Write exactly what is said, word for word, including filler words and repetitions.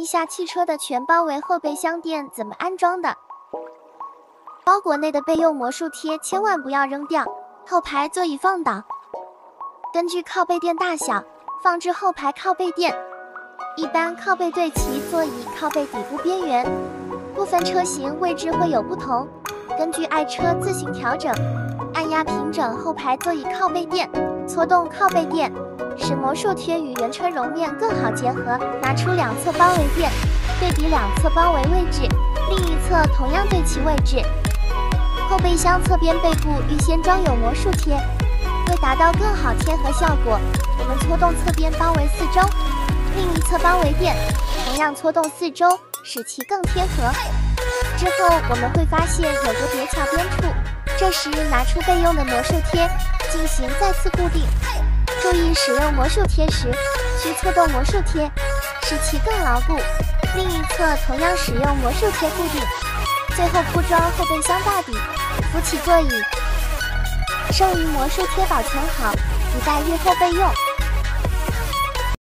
一下汽车的全包围后备箱垫怎么安装的。包裹内的备用魔术贴千万不要扔掉。后排座椅放倒，根据靠背垫大小放置后排靠背垫。一般靠背对齐座椅靠背底部边缘，部分车型位置会有不同，根据爱车自行调整。按压平整后排座椅靠背垫，搓动靠背垫，使魔术贴与原车绒面更好结合。拿出两侧包围垫，对比两侧包围位置，另一侧同样对齐位置。后备箱侧边背部预先装有魔术贴，为达到更好贴合效果，我们搓动侧边包围四周，另一侧包围垫同样搓动四周，使其更贴合。之后我们会发现有个别翘边处，这时拿出备用的魔术贴进行再次固定。注意使用魔术贴时需搓动魔术贴，使其更牢固。另一侧同样使用魔术贴固定。最后铺装后备箱大底，扶起座椅，剩余魔术贴保存好，不待日后备用。